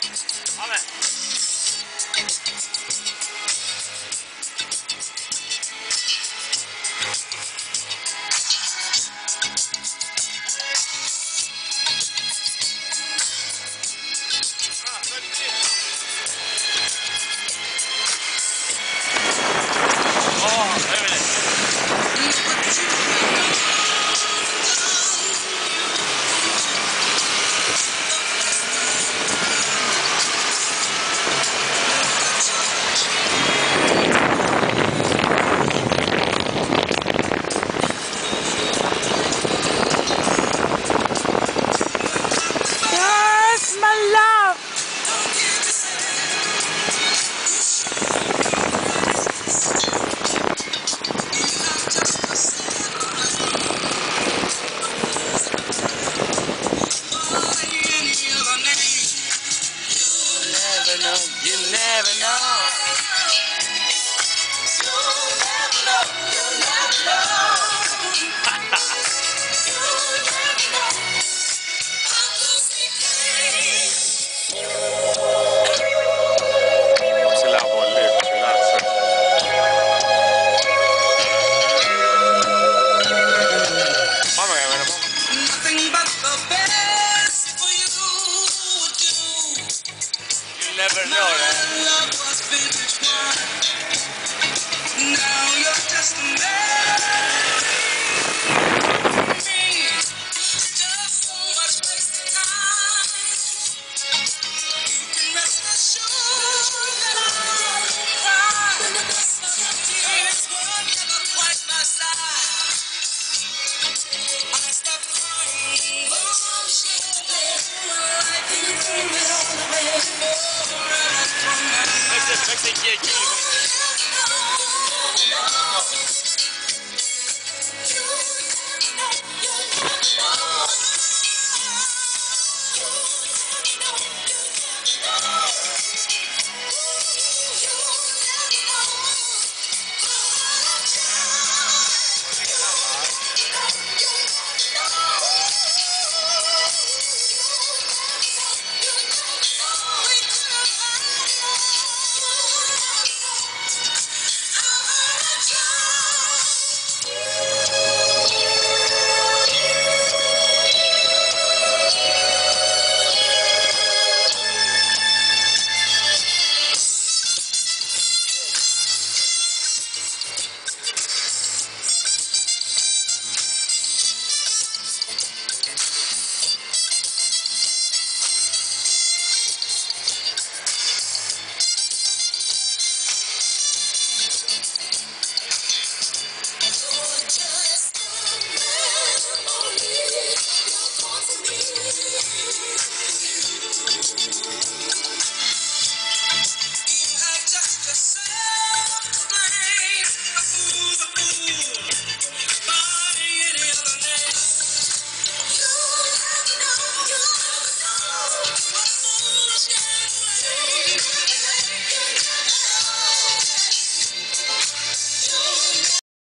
Amen. Oh, öyle. Yes, my love. You never know. Ψηλά πολύ, ψηλά. Πάμε για μένα, πάμε. You never know, right? Now you're just a just so much wasted time. You can rest assured that I won't cry. Tears were never quite my side. I stopped crying. Oh, like you threw it all away. Forever from my Μέχρι εκεί, εκεί.